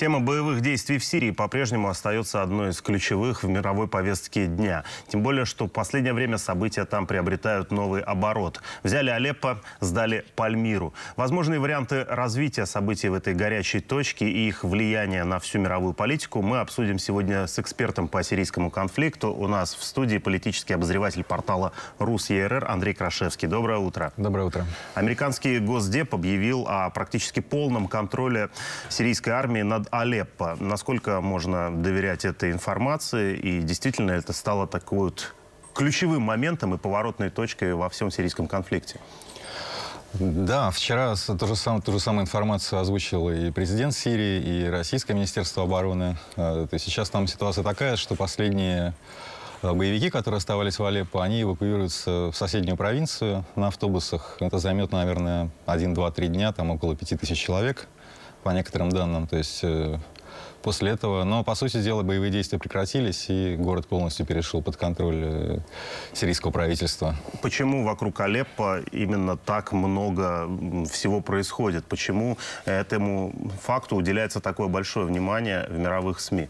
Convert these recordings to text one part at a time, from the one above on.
Тема боевых действий в Сирии по-прежнему остается одной из ключевых в мировой повестке дня. Тем более, что в последнее время события там приобретают новый оборот. Взяли Алеппо, сдали Пальмиру. Возможные варианты развития событий в этой горячей точке и их влияние на всю мировую политику мы обсудим сегодня с экспертом по сирийскому конфликту. У нас в студии политический обозреватель портала Рус.ЕРР Андрей Крашевский. Доброе утро. Доброе утро. Американский Госдеп объявил о практически полном контроле сирийской армии над Алеппо. Насколько можно доверять этой информации? И действительно это стало такой вот ключевым моментом и поворотной точкой во всем сирийском конфликте? Да, вчера ту же самую информацию озвучил и президент Сирии, и Российское Министерство обороны. То есть сейчас там ситуация такая, что последние боевики, которые оставались в Алеппо, они эвакуируются в соседнюю провинцию на автобусах. Это займет, наверное, 1, 2, 3 дня, там около 5000 человек, по некоторым данным. То есть после этого, но по сути дела боевые действия прекратились, и город полностью перешел под контроль сирийского правительства. Почему вокруг Алеппо именно так много всего происходит? Почему этому факту уделяется такое большое внимание в мировых СМИ?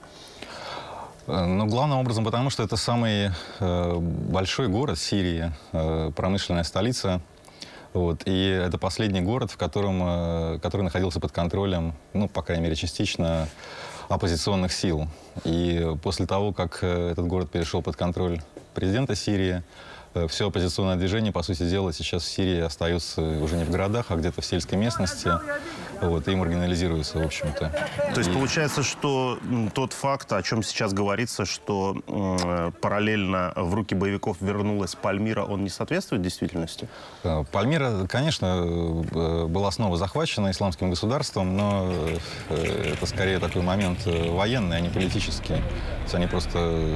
Ну, главным образом потому, что это самый большой город Сирии, промышленная столица. Вот, и это последний город, который находился под контролем, ну, по крайней мере, частично оппозиционных сил. И после того, как этот город перешел под контроль президента Сирии, все оппозиционное движение, по сути дела, сейчас в Сирии остается уже не в городах, а где-то в сельской местности. Вот, и маргинализируется, в общем-то. То есть получается, что тот факт, о чем сейчас говорится, что параллельно в руки боевиков вернулась Пальмира, он не соответствует действительности? Пальмира, конечно, была снова захвачена исламским государством, но это скорее такой момент военный, а не политический. То есть они просто...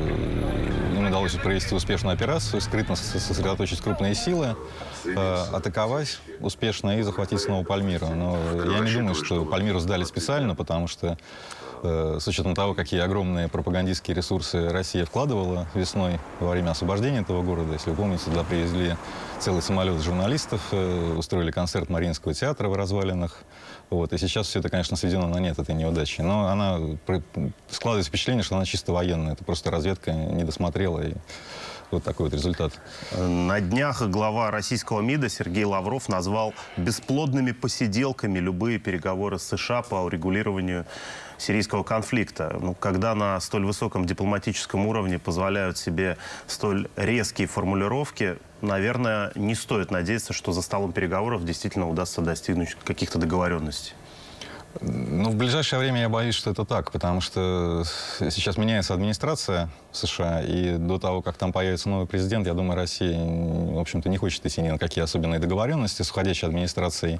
Им удалось провести успешную операцию, скрытно сосредоточить крупные силы, атаковать успешно и захватить снова Пальмиру. Но я не думаю, что Пальмиру сдали специально, потому что с учетом того, какие огромные пропагандистские ресурсы Россия вкладывала весной во время освобождения этого города. Если вы помните, туда привезли целый самолет журналистов, устроили концерт Мариинского театра в развалинах. Вот. И сейчас все это, конечно, сведено на нет, этой неудачи. Но она складывается впечатление, что она чисто военная. Это просто разведка не досмотрела. И вот такой вот результат. На днях глава российского МИДа Сергей Лавров назвал бесплодными посиделками любые переговоры с США по урегулированию сирийского конфликта. Ну, когда на столь высоком дипломатическом уровне позволяют себе столь резкие формулировки, наверное, не стоит надеяться, что за столом переговоров действительно удастся достигнуть каких-то договоренностей. Ну, в ближайшее время я боюсь, что это так, потому что сейчас меняется администрация США, и до того, как там появится новый президент, я думаю, Россия, в общем-то, не хочет идти ни на какие особенные договоренности с уходящей администрацией.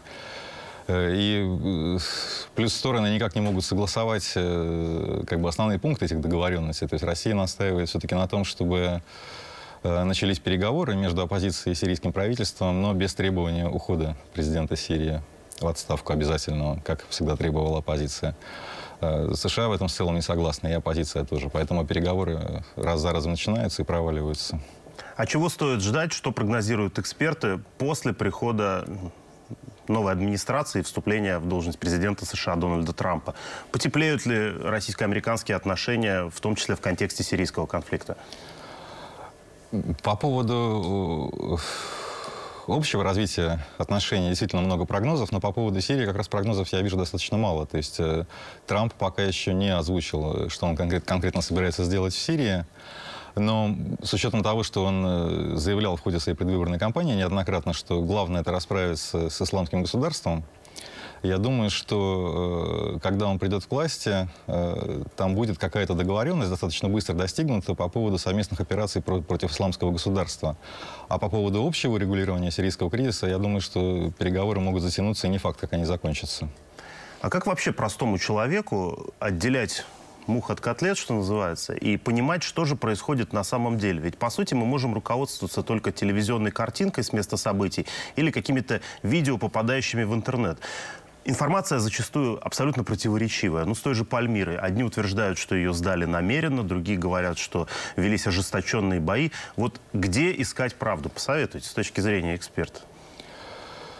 И плюс стороны никак не могут согласовать как бы основные пункты этих договоренностей. То есть Россия настаивает все-таки на том, чтобы начались переговоры между оппозицией и сирийским правительством, но без требования ухода президента Сирии в отставку обязательного, как всегда требовала оппозиция. США в этом в целом не согласны, и оппозиция тоже. Поэтому переговоры раз за разом начинаются и проваливаются. А чего стоит ждать, что прогнозируют эксперты после прихода новой администрации и вступления в должность президента США Дональда Трампа? Потеплеют ли российско-американские отношения, в том числе в контексте сирийского конфликта? По поводу общего развития отношений действительно много прогнозов, но по поводу Сирии как раз прогнозов я вижу достаточно мало. То есть Трамп пока еще не озвучил, что он конкретно собирается сделать в Сирии. Но с учетом того, что он заявлял в ходе своей предвыборной кампании неоднократно, что главное это расправиться с исламским государством, я думаю, что когда он придет к власти, там будет какая-то договоренность достаточно быстро достигнута по поводу совместных операций против исламского государства. А по поводу общего регулирования сирийского кризиса, я думаю, что переговоры могут затянуться, и не факт, как они закончатся. А как вообще простому человеку отделять мух от котлет, что называется, и понимать, что же происходит на самом деле? Ведь, по сути, мы можем руководствоваться только телевизионной картинкой с места событий или какими-то видео, попадающими в интернет. Информация зачастую абсолютно противоречивая. Ну, с той же Пальмирой. Одни утверждают, что ее сдали намеренно, другие говорят, что велись ожесточенные бои. Вот где искать правду? Посоветуйте с точки зрения эксперта.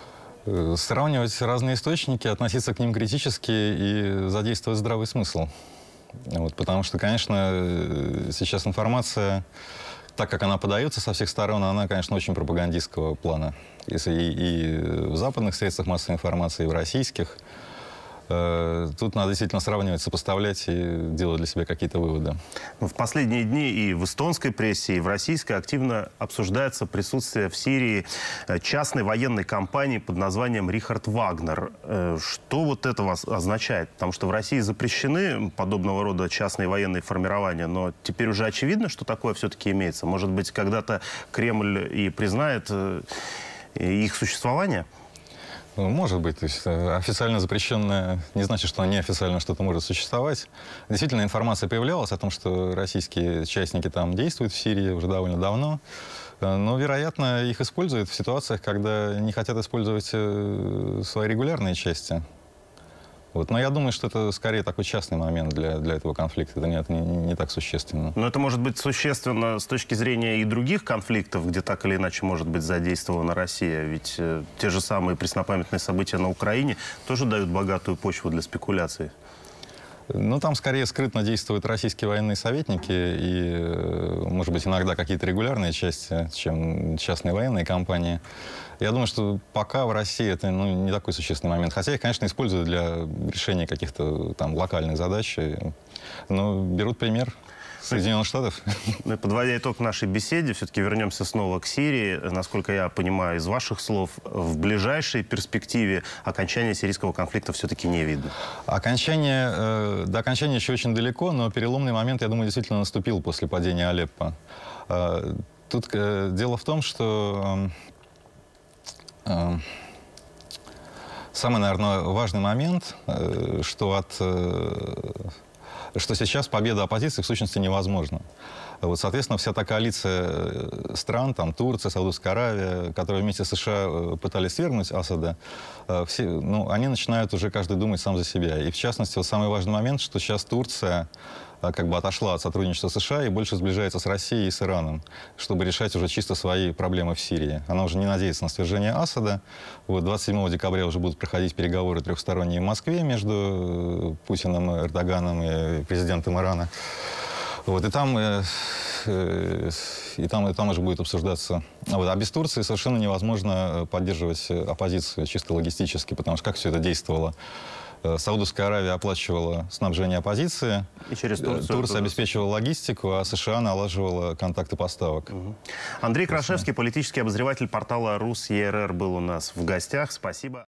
Сравнивать разные источники, относиться к ним критически и задействовать здравый смысл. Вот, потому что, конечно, сейчас информация, так как она подается со всех сторон, она, конечно, очень пропагандистского плана. И в западных средствах массовой информации, и в российских. Тут надо действительно сравнивать, сопоставлять и делать для себя какие-то выводы. В последние дни и в эстонской прессе, и в российской активно обсуждается присутствие в Сирии частной военной компании под названием «Рихард Вагнер». Что вот это означает? Потому что в России запрещены подобного рода частные военные формирования, но теперь уже очевидно, что такое все-таки имеется. Может быть, когда-то Кремль и признает их существование? Может быть. То есть официально запрещенное не значит, что неофициально что-то может существовать. Действительно, информация появлялась о том, что российские частники там действуют в Сирии уже довольно давно. Но, вероятно, их используют в ситуациях, когда не хотят использовать свои регулярные части. Вот. Но я думаю, что это скорее такой частный момент для этого конфликта. Это не так существенно. Но это может быть существенно с точки зрения и других конфликтов, где так или иначе может быть задействована Россия. Ведь те же самые преснопамятные события на Украине тоже дают богатую почву для спекуляций. Ну, там скорее скрытно действуют российские военные советники и, может быть, иногда какие-то регулярные части, чем частные военные компании. Я думаю, что пока в России это не такой существенный момент. Хотя их, конечно, используют для решения каких-то там локальных задач. Но берут пример Соединенных Штатов. Подводя итог нашей беседе, все-таки вернемся снова к Сирии. Насколько я понимаю из ваших слов, в ближайшей перспективе окончания сирийского конфликта все-таки не видно. До окончания еще очень далеко, но переломный момент, я думаю, действительно наступил после падения Алеппо. Тут дело в том, что самый, наверное, важный момент, что сейчас победа оппозиции в сущности невозможна. Вот, соответственно, вся та коалиция стран, там Турция, Саудовская Аравия, которые вместе с США пытались свергнуть Асада, они начинают уже каждый думать сам за себя. И в частности, вот самый важный момент, что сейчас Турция как бы отошла от сотрудничества с США и больше сближается с Россией и с Ираном, чтобы решать уже чисто свои проблемы в Сирии. Она уже не надеется на свержение Асада. Вот 27 декабря уже будут проходить переговоры трехсторонние в Москве между Путиным, Эрдоганом и президентом Ирана. Вот, и там уже будет обсуждаться. А без Турции совершенно невозможно поддерживать оппозицию чисто логистически, потому что как все это действовало? Саудовская Аравия оплачивала снабжение оппозиции, и через Турция обеспечивала логистику, а США налаживала контакты поставок. Андрей Крашевский, политический обозреватель портала Рус.ЕРР, был у нас в гостях. Спасибо.